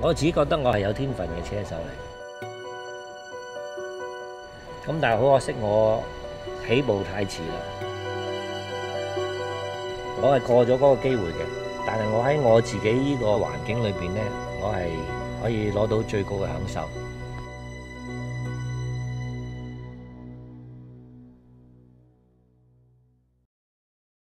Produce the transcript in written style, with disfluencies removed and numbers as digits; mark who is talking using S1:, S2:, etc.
S1: 我自己覺得我係有天分嘅車手嚟，咁但係好可惜我起步太遲啦。我係過咗嗰個機會嘅，但係我喺我自己呢個環境裏邊呢，我係可以攞到最高嘅享受。